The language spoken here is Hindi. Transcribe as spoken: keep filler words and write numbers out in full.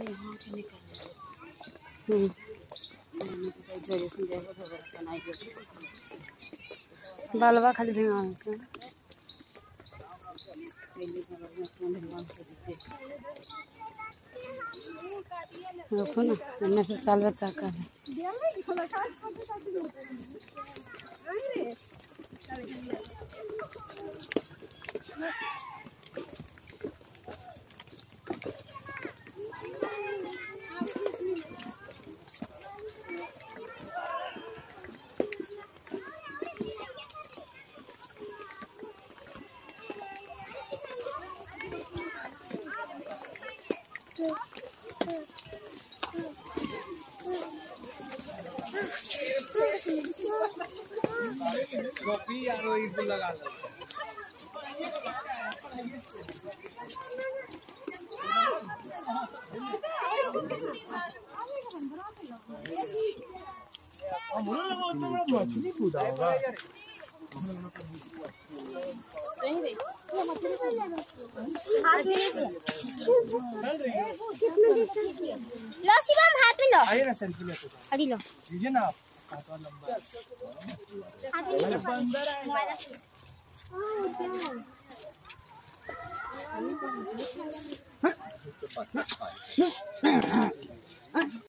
यहाँ से निकल बालवा खाली भेगा देखो ना इनमें से चाल बच्चा का है। कॉफी यार वो इधर लगा लो। हमरो लोग तो मछली कूदा होगा। नहीं रे ये मछली हाथ में लो शिवम हाथ में लो। आइए ना सेल्फी लेते हैं। अभी लो लीजिए ना आप हाथ वाला नंबर। हाथ में लो अंदर आएगा।